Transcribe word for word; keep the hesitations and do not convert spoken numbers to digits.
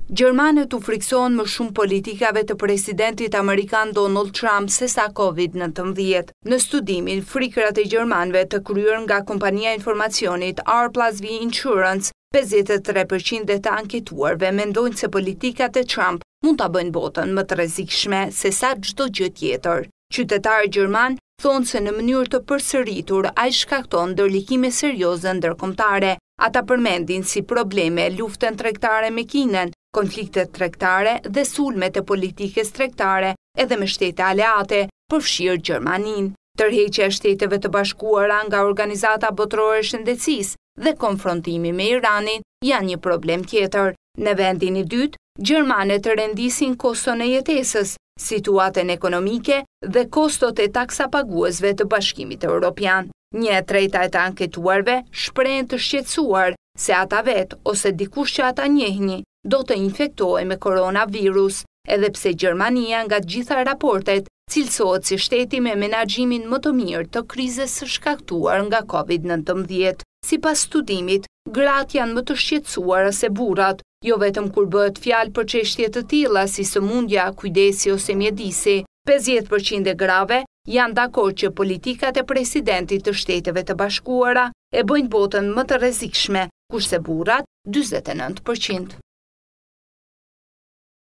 Gjermanët u frikësohen më shumë politikave të presidentit amerikan Donald Trump sesa Covid nëntëmbëdhjetë. Në studimin Frikërat e Gjermanëve të kryer nga kompania e informacionit R plus V Insurance, pesëdhjetë e tre përqind të anketuarve mendojnë se politikat e Trump mund ta bëjnë botën më të rrezikshme se sa çdo gjë tjetër. Qytetarët gjermanë thonë se në mënyrë të përsëritur ai shkakton ndërlikime serioze ndërkombëtare. Ata përmendin si probleme luftën tregtare me Kinën, konfliktet tregtare dhe sulmet e politikës tregtare edhe me shtete aleate, përfshirë Gjermaninë. Tërheqja e Shteteve të Bashkuara nga Organizata Botërore e Shëndetësisë dhe konfrontimi me Iranin janë një problem tjetër. Në vendin e dytë, Gjermanët rendisin koston e jetesës, situatën ekonomike dhe kostot e taksapaguesve të Bashkimit Evropian. Një e treta e të anketuarve shprehen të shqetësuar se ata vetë ose dikush që ata njehni do të infektohej me koronavirus, edhe pse Gjermania nga gjitha raportet cilësohet si shteti me menaxhimin më të mirë të krizës së shkaktuar nga Covid nëntëmbëdhjetë. Sipas studimit, gratë janë më të shqetësuara se burrat, jo vetëm kur bëhet fjalë për çështje të tilla si sëmundja, kujdesi ose mjedisi. pesëdhjetë përqind e grave janë dakord që politikat e presidentit të Shteteve të Bashkuara e bëjnë botën më të rrezikshme, kurse burrat dyzet e nëntë përqind.